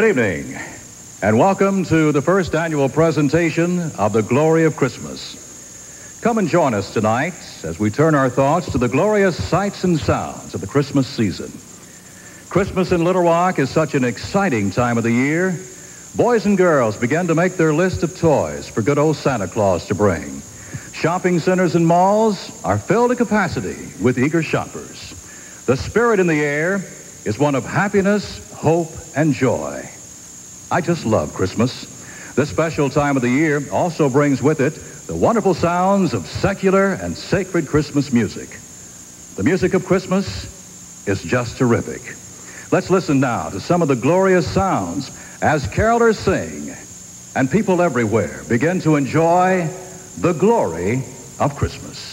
Good evening, and welcome to the first annual presentation of The Glory of Christmas. Come and join us tonight as we turn our thoughts to the glorious sights and sounds of the Christmas season. Christmas in Little Rock is such an exciting time of the year. Boys and girls begin to make their list of toys for good old Santa Claus to bring. Shopping centers and malls are filled to capacity with eager shoppers. The spirit in the air is one of happiness, hope, and joy. I just love Christmas. This special time of the year also brings with it the wonderful sounds of secular and sacred Christmas music. The music of Christmas is just terrific. Let's listen now to some of the glorious sounds as carolers sing and people everywhere begin to enjoy the glory of Christmas.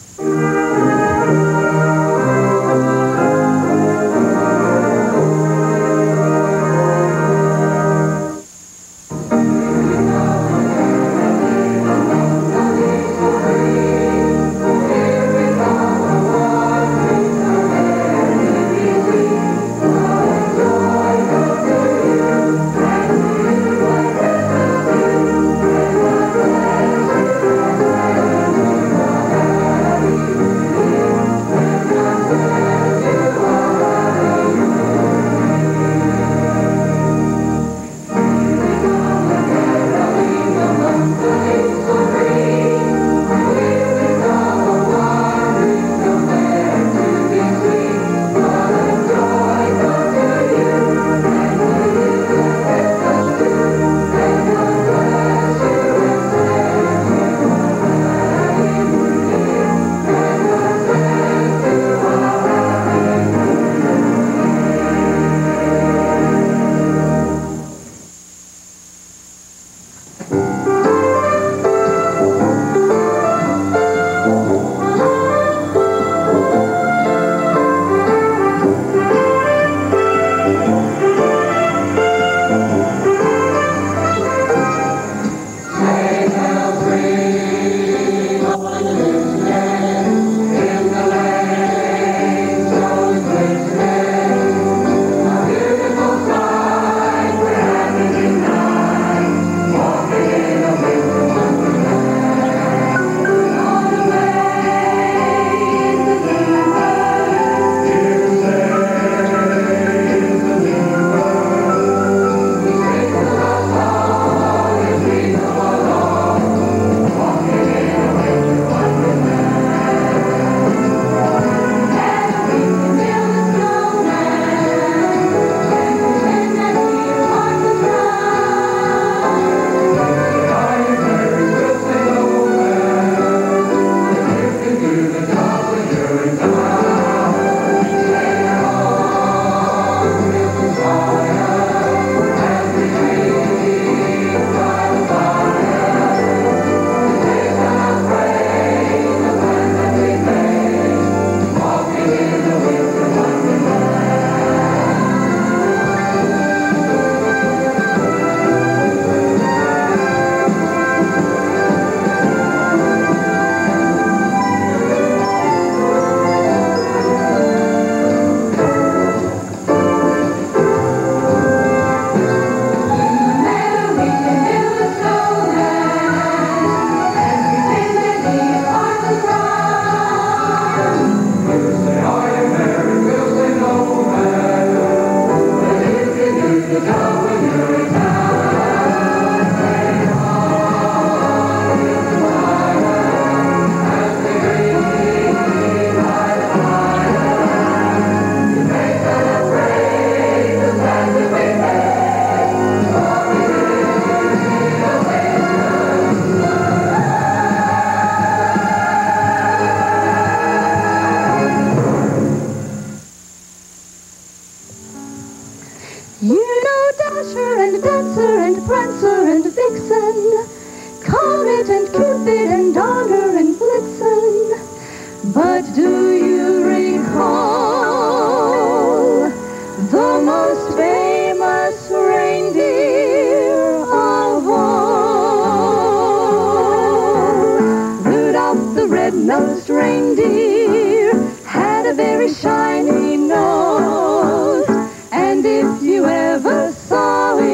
red-nosed reindeer had a very shiny nose, and if you ever saw it,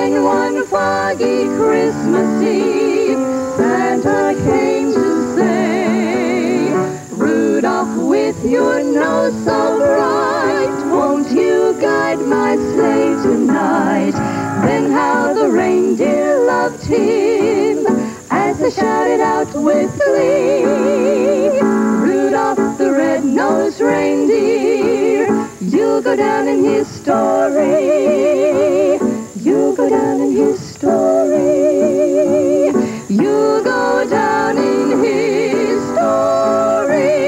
And one foggy Christmas Eve, Santa came to say, Rudolph, with your nose so bright, won't you guide my sleigh tonight? Then how the reindeer loved him as they shouted out with glee, Rudolph the red-nosed reindeer, you'll go down in history. You'll go down in history. You'll go down in history.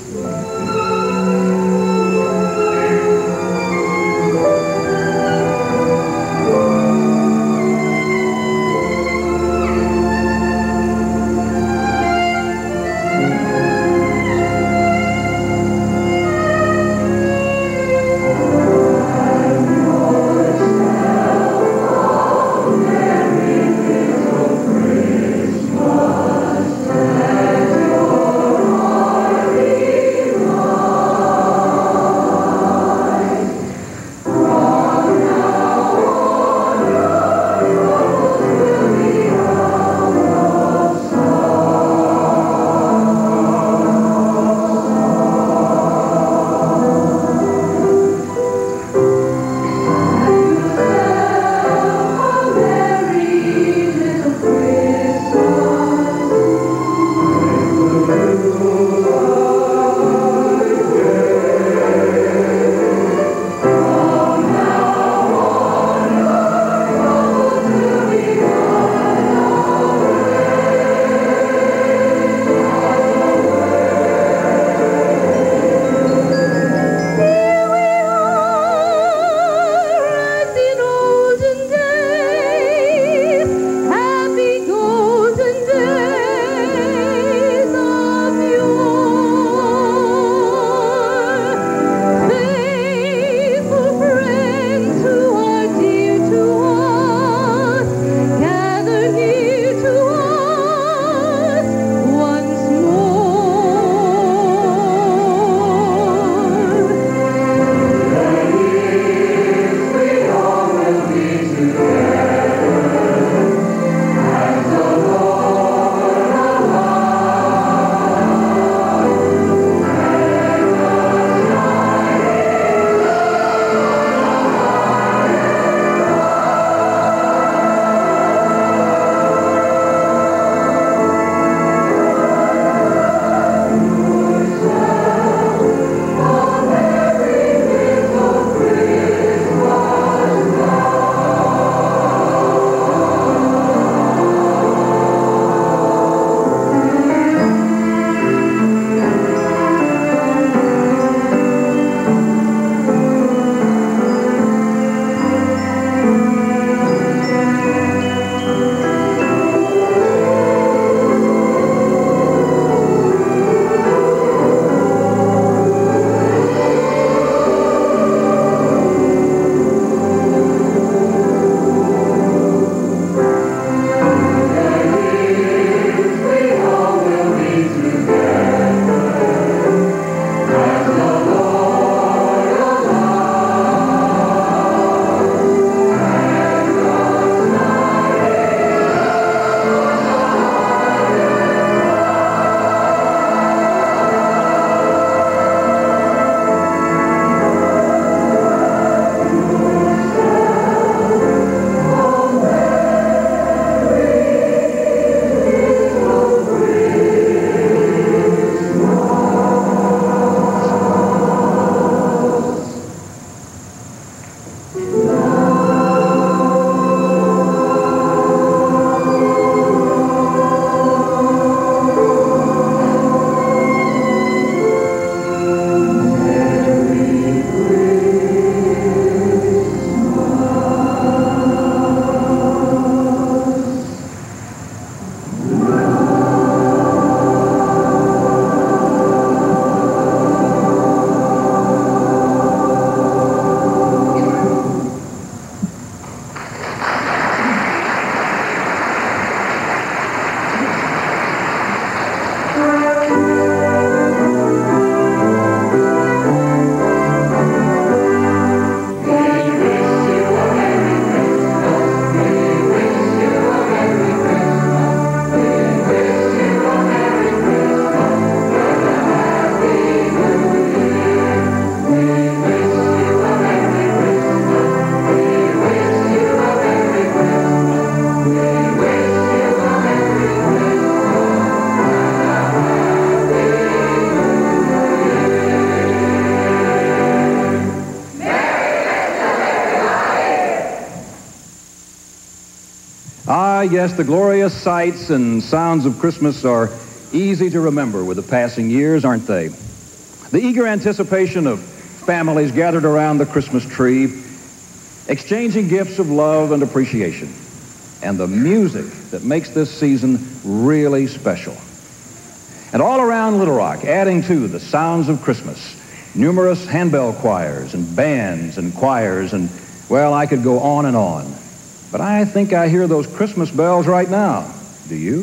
Ah, yes, the glorious sights and sounds of Christmas are easy to remember with the passing years, aren't they? The eager anticipation of families gathered around the Christmas tree, exchanging gifts of love and appreciation, and the music that makes this season really special. And all around Little Rock, adding to the sounds of Christmas, numerous handbell choirs and bands and choirs, and, well, I could go on and on. But I think I hear those Christmas bells right now. Do you?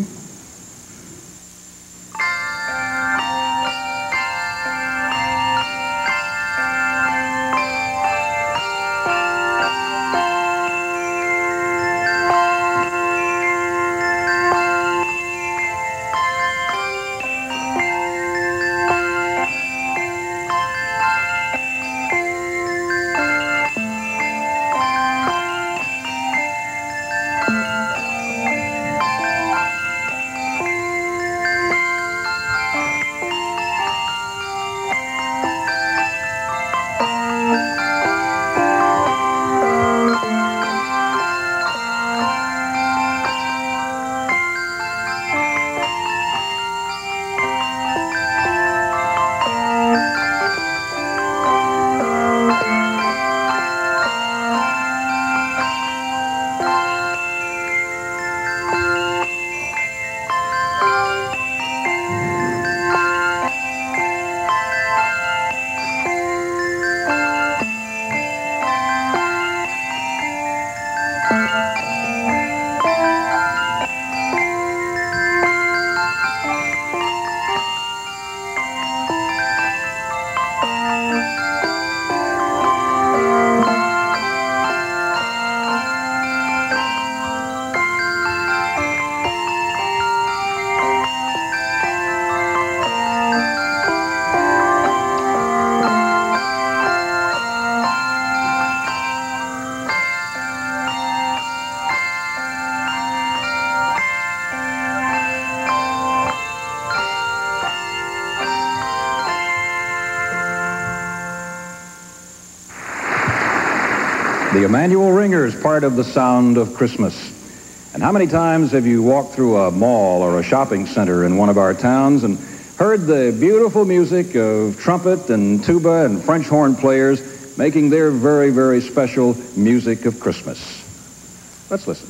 The Immanuel Ringer is part of the sound of Christmas. And how many times have you walked through a mall or a shopping center in one of our towns and heard the beautiful music of trumpet and tuba and French horn players making their very, very special music of Christmas? Let's listen.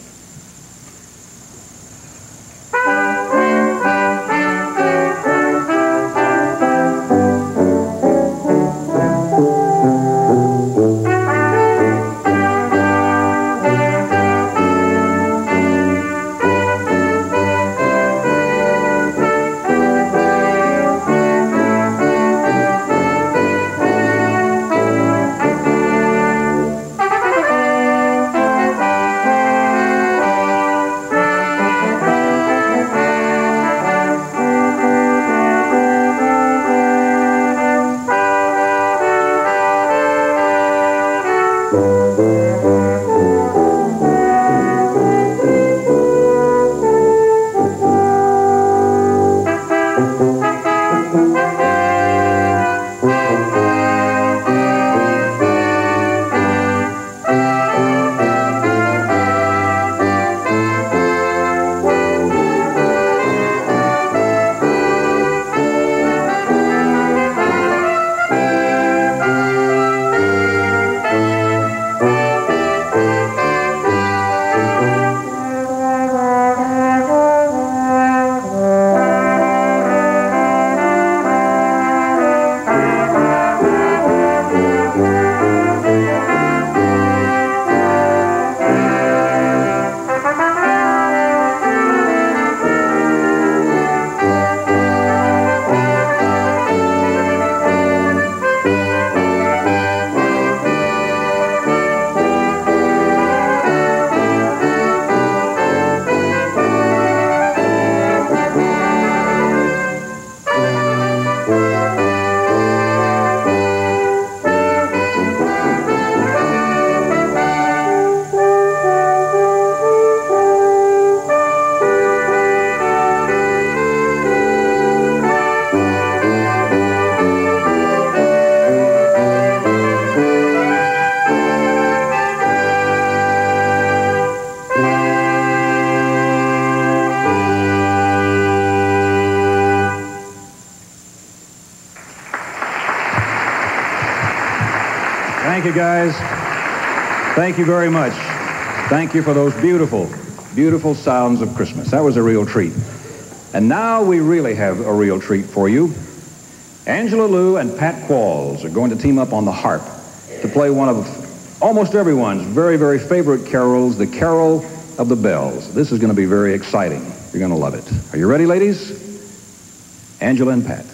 Thank you, guys. Thank you very much. Thank you for those beautiful, beautiful sounds of Christmas. That was a real treat. And now we really have a real treat for you. Angela Lou and Pat Qualls are going to team up on the harp to play one of almost everyone's very, very favorite carols, the Carol of the Bells. This is going to be very exciting. You're going to love it. Are you ready, ladies? Angela and Pat.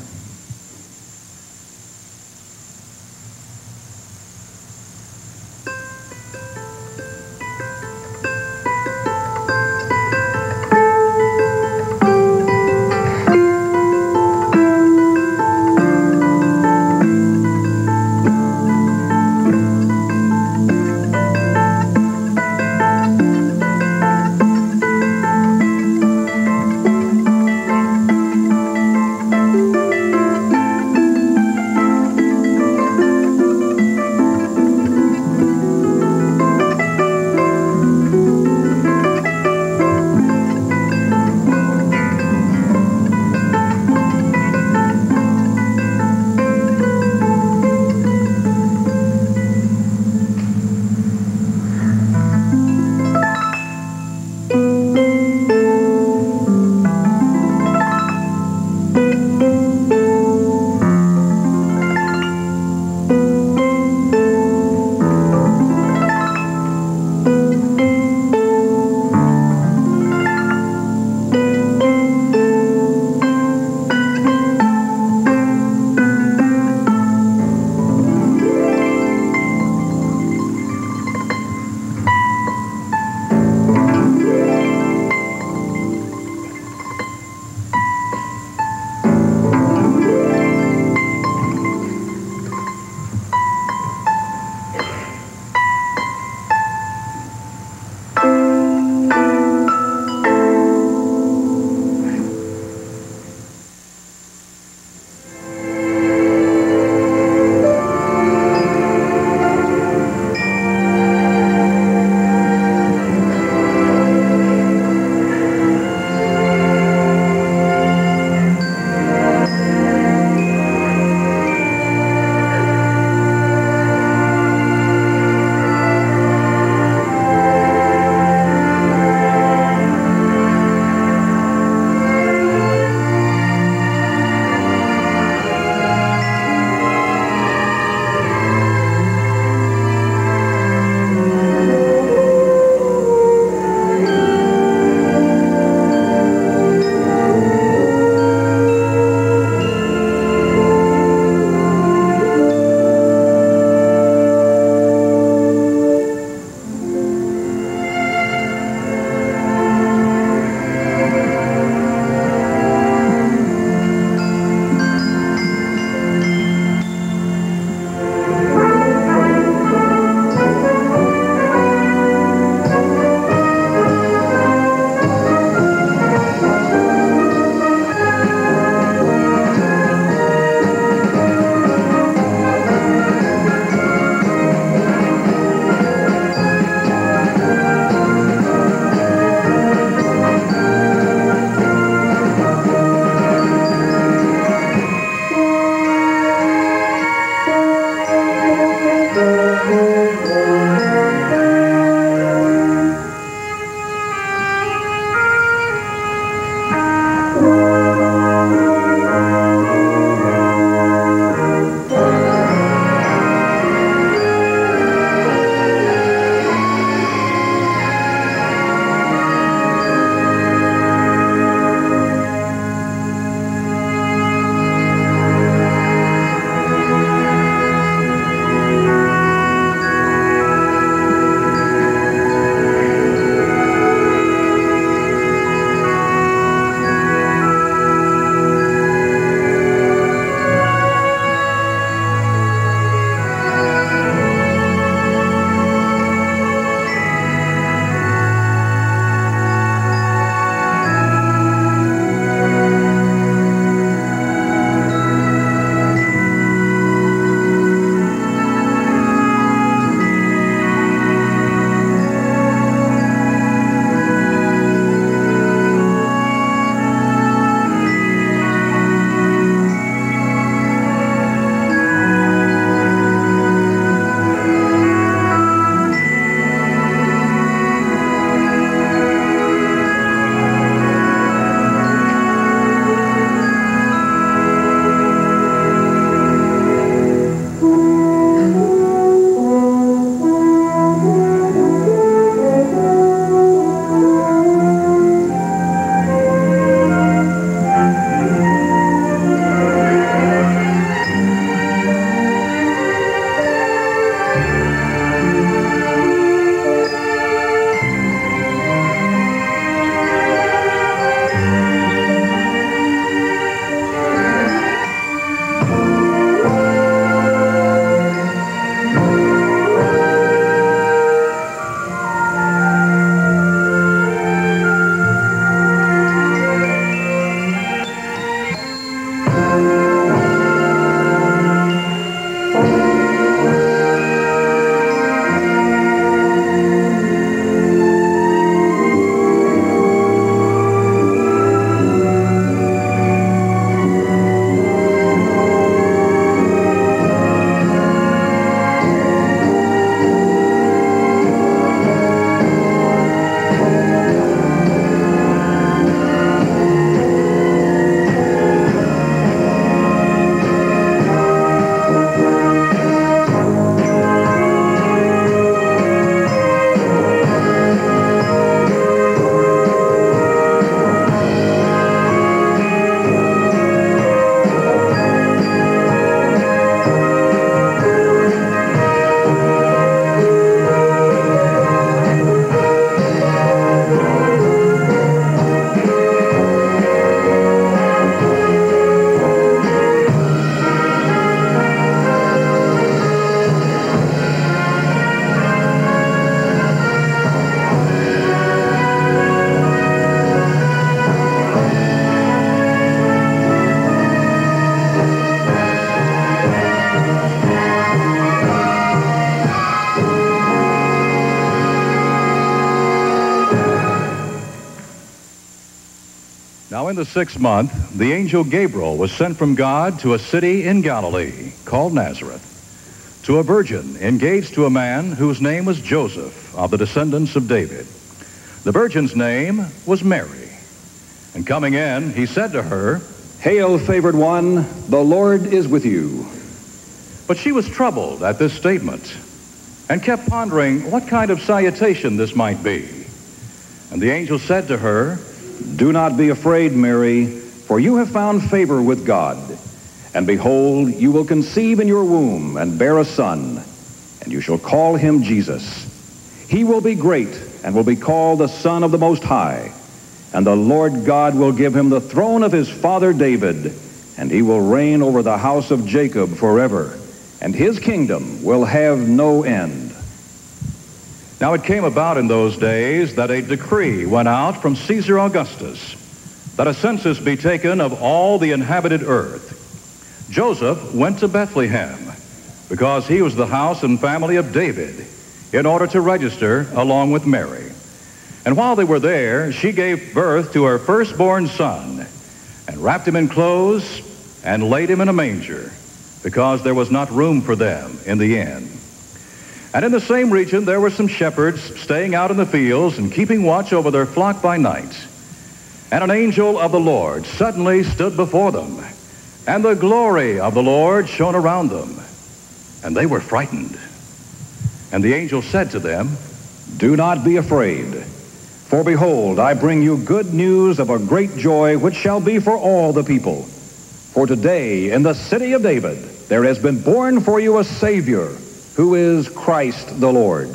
in the 6th month, the angel Gabriel was sent from God to a city in Galilee called Nazareth, to a virgin engaged to a man whose name was Joseph, of the descendants of David. The virgin's name was Mary. And coming in, he said to her, "Hail, favored one, the Lord is with you." But she was troubled at this statement and kept pondering what kind of salutation this might be. And the angel said to her, "Do not be afraid, Mary, for you have found favor with God. And behold, you will conceive in your womb and bear a son, and you shall call him Jesus. He will be great and will be called the Son of the Most High. And the Lord God will give him the throne of his father David, and he will reign over the house of Jacob forever, and his kingdom will have no end." Now it came about in those days that a decree went out from Caesar Augustus that a census be taken of all the inhabited earth. Joseph went to Bethlehem because he was the house and family of David in order to register along with Mary. And while they were there, she gave birth to her firstborn son and wrapped him in clothes and laid him in a manger because there was not room for them in the inn. And in the same region there were some shepherds staying out in the fields and keeping watch over their flock by night. And an angel of the Lord suddenly stood before them, and the glory of the Lord shone around them, and they were frightened. And the angel said to them, "Do not be afraid. For behold, I bring you good news of a great joy which shall be for all the people. For today in the city of David there has been born for you a Savior, who is Christ the Lord."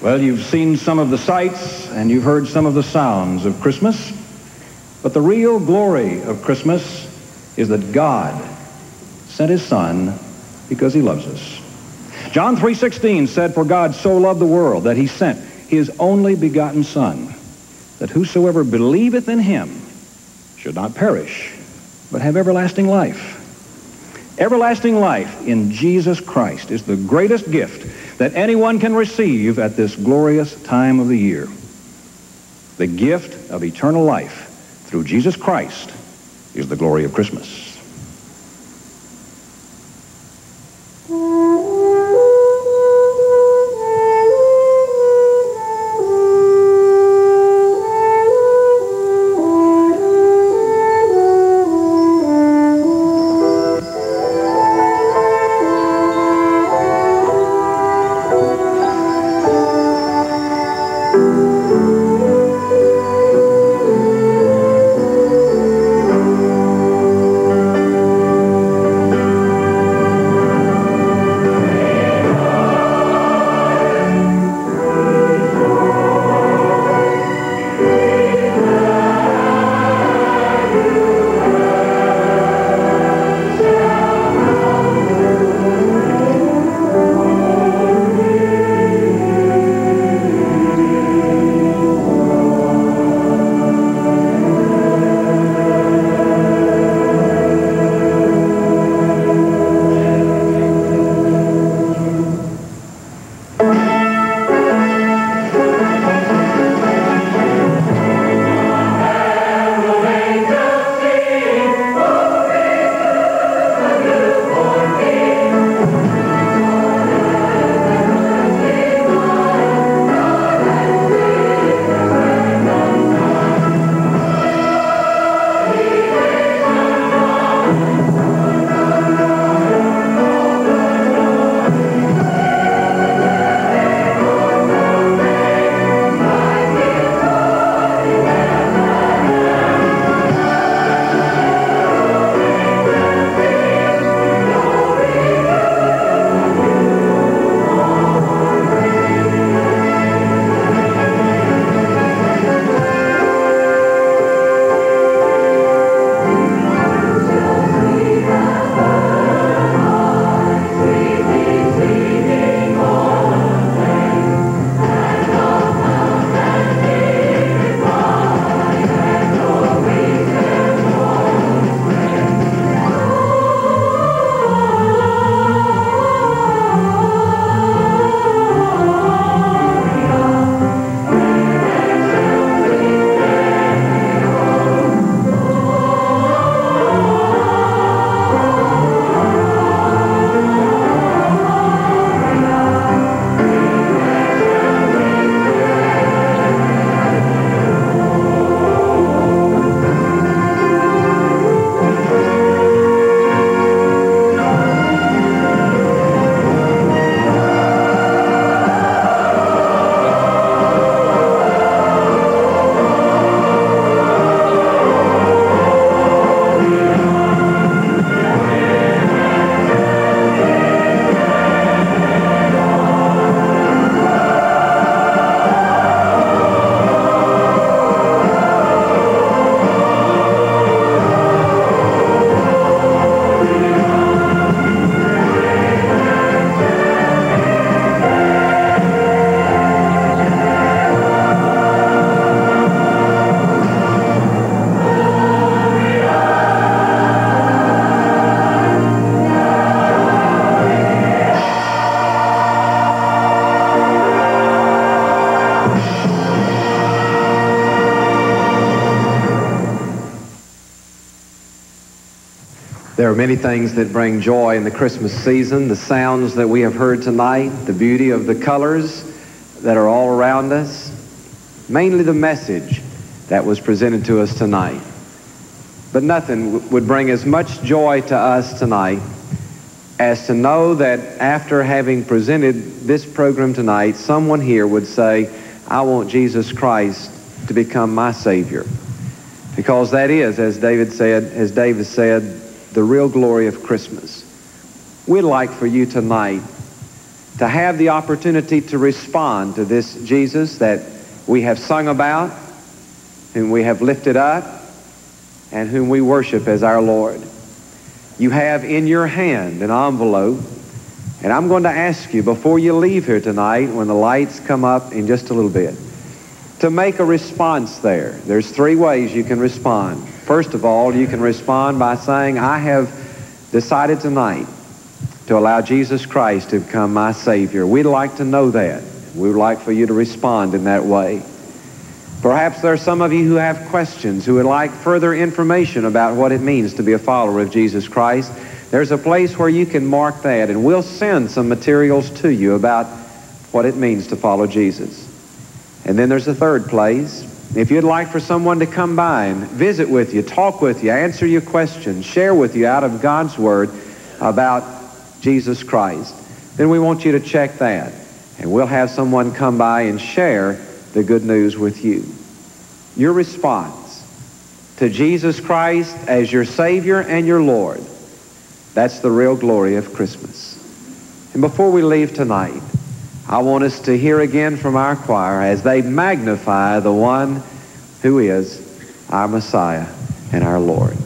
Well, you've seen some of the sights and you've heard some of the sounds of Christmas, but the real glory of Christmas is that God sent his Son because he loves us. John 3:16 said, "For God so loved the world that he sent his only begotten Son, that whosoever believeth in him should not perish, but have everlasting life." Everlasting life in Jesus Christ is the greatest gift that anyone can receive at this glorious time of the year. The gift of eternal life through Jesus Christ is the glory of Christmas. There are many things that bring joy in the Christmas season. The sounds that we have heard tonight, the beauty of the colors that are all around us, mainly the message that was presented to us tonight. But nothing would bring as much joy to us tonight as to know that after having presented this program tonight, someone here would say, I want Jesus Christ to become my Savior. Because that is, as David said, the real glory of Christmas. We'd like for you tonight to have the opportunity to respond to this Jesus that we have sung about, whom we have lifted up, and whom we worship as our Lord. You have in your hand an envelope, and I'm going to ask you before you leave here tonight, when the lights come up in just a little bit, to make a response there. There's 3 ways you can respond. First of all, you can respond by saying, I have decided tonight to allow Jesus Christ to become my Savior. We'd like to know that. We would like for you to respond in that way. Perhaps there are some of you who have questions, who would like further information about what it means to be a follower of Jesus Christ. There's a place where you can mark that, and we'll send some materials to you about what it means to follow Jesus. And then there's a third place. If you'd like for someone to come by and visit with you, talk with you, answer your questions, share with you out of God's Word about Jesus Christ, then we want you to check that. And we'll have someone come by and share the good news with you. Your response to Jesus Christ as your Savior and your Lord, that's the real glory of Christmas. And before we leave tonight, I want us to hear again from our choir as they magnify the one who is our Messiah and our Lord.